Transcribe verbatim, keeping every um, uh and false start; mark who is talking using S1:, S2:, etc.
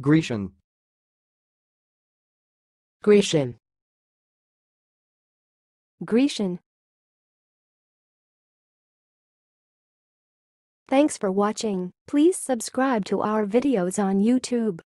S1: Grecian.
S2: Graecian.
S3: Grecian. Thanks for watching. Please subscribe to our videos on YouTube.